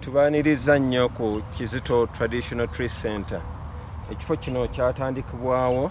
tubaniriza nnyo ku Kizito Traditional Tree Center. Ekifo kino kyatandikibwawo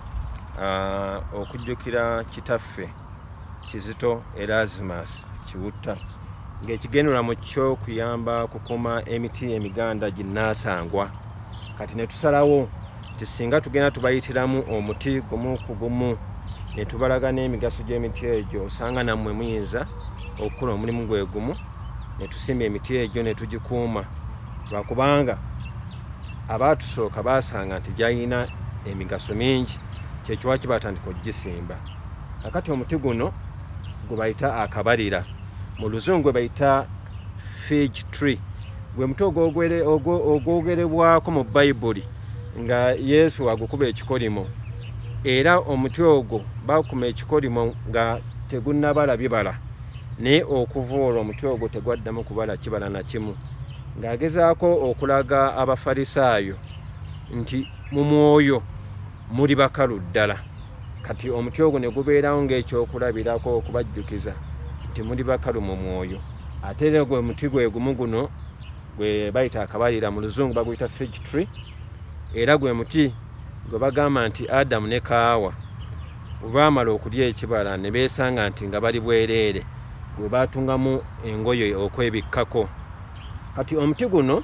okujjukira kitaffe Kizito Erasmus Kiwutta ng'ekigendera mu kyo kuyamba kukuuma emiti emiganda ginnaasangwa. Kati ne tusalawo nti singa tugenda tubayitiramu omuti gumu ku gumu ne tubalaga n'emigaso gy'emiti egyo, osanga nammwe muyinza okukola omulimu gwe gumu ne tusimba emiti egyo ne tugikuuma, lwakubanga abaatusooka baasanga nti gyalina emigaso mingi, kyekiwaki batandika okugisimba. Kakati omuti guno gwe bayita akabalira, mu luzungu gwe bayita fig tree, gwe muti ogwogerebwako mu Bayibuli nga Yesu agukuba ekikolimo, era omuti ogwo bakuma ekikolimo nga tegunnabala bibala, naye okuva olwo omuti ogwo tegwaddamu kubala kibala na kimu, ng'agezaako okulaga Abafalisaayo nti mu mwoyo muli bakalu ddala. Kati omuti ogwo ne gubeerawo ng'ekyokulabirako okubajjukiza nti muli bakalu mu mwoyo. Ate era gwe muti gwe gumu guno gwe bayita akabalira, mu luzungu baguyita fig tree, era gwe muti gwe bagamba nti Adamu ne Kaawa bwe baamala okulya ekibala ne beesanga nti nga bali bwereere, gwe baatungamu engoye okwebikkako. Kati omuti guno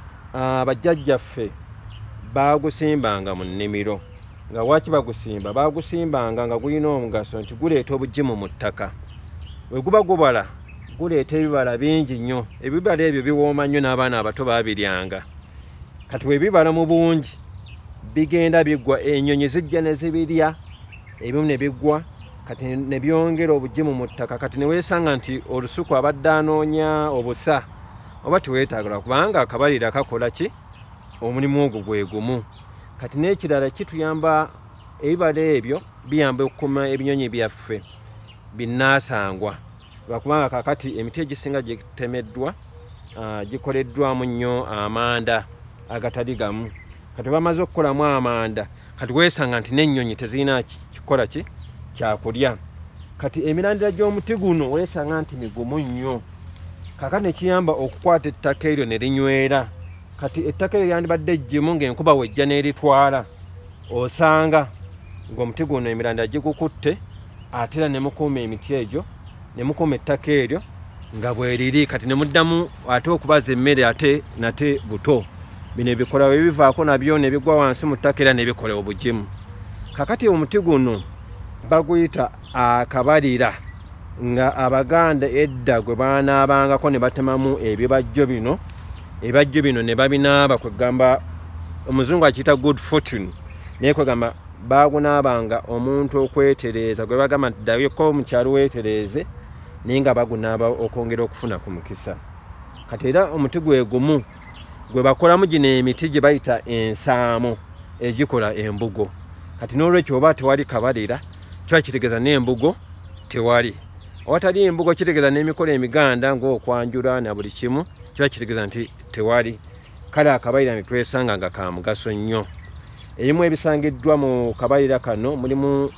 bajjajjaffe baagusimbanga mu nnimiro, nga waki bagusimba, baagusimbanga nga gulina omugaso nti guleeta obugimu mu ttaka. Bwe guba gubala guleeta ebibala bingi nnyo, ebibala ebyo biwooma nnyo n'abaana abato baabiryanga. Kati bwe bibala mu bungi bigenda biggwa, ennyonyi zijja ne zibirya, ebimu ne biggwa, kati ne byongera obugimu mu ttaka. Kati ne weesanga nti olusuku abadde anoonya obusa oba teweetaagala, kubanga akabalira kakola ki? Omulimu ogwo gwe gumu. Kati n'ekirala kituyamba, ebibala ebyo biyamba okukuuma ebinyonyi byaffe binnaasangwa, lwakubanga kakati emiti egisinga gitemeddwa gikoleddwamu nnyo amanda agatali gamu. Kati bamaze okukolamu amanda, kati weesanga nti n'ennyonyi tezirina kikola ki? Kyakulya. Kati emirandira gy'omuti guno weesanga nti migumu nnyo, kakati ne kiyamba okukwata ettaka eryo ne linywera. Kati ettaka eryo lyandibadde eggimu ng'enkuba wejja n'eritwala, osanga ng'omuti guno emirandira gigukutte, ate era ne mukuuma emiti egyo, ne mukuuma ettaka eryo nga bweriri. Kati ne muddamu ate okubaza emmere ate nate buto. Bino ebikola we bivaako nabyo ne bigwa wansi mu ttaka era ne bikola obugimu. Kakati omuti guno baguyita akabalira, nga Abaganda edda gwe baanaabangako ne batemamu ebibajjo bino, ebibajjo bino ne babinaaba, kwegamba omuzungu akiyita good fortune, naye kwegamba bagunaabanga omuntu okwetereeza, gwe bagamba nti ddayoko mu kyalo weetereeze, naye nga bagunaaba okwongera okufuna ku mukisa. Kati era omuti gwe gumu gwe bakolamu gino emiti gye bayita ensaamu egikola embugo. Kati n'olwekyo oba tewali kabalira kiba kitegeeza n'embugo tewali, awatali embugo kitegeeza n'emikolo emiganda ng'okwanjula na buli kimu kiba kitegeeza nti tewali. Kale akabalira ne twesanga nga ka mugaso nnyo. Ebimu ebisangiddwa mu kabalira kano mulimu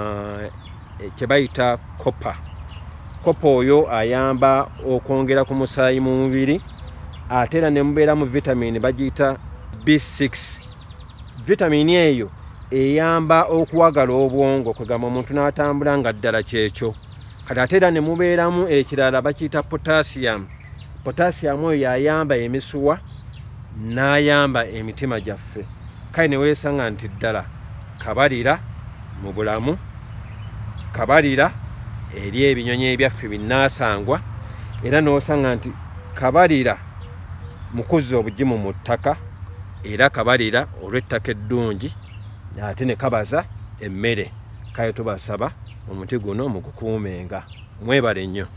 kye bayita kopa. Kopa oyo ayamba okwongera ku musaayi mu mubiri, ate era ne mubeeramu vitamini bagiyita B6. Vitamini eyo eyamba okuwagala obwongo, kwegamba omuntu n'atambula nga ddala kyekyo. Kati ate era ne mubeeramu ekirala bakiyita potassium. Potassium oyo yayamba emisuwa n'ayamba emitima gyaffe. Kale ne weesanga nti ddala kabalira mu bulamu, kabalira eri ebinyonyi ebyaffe binnaasangwa, era n'osanga nti kabalira mukuzza obugimu mu ttaka, era kabalira olw'ettaka eddungi, ate ne kabaza emmere. Kale tubasaba omuti guno mugukuumenga. Mwebale nnyo.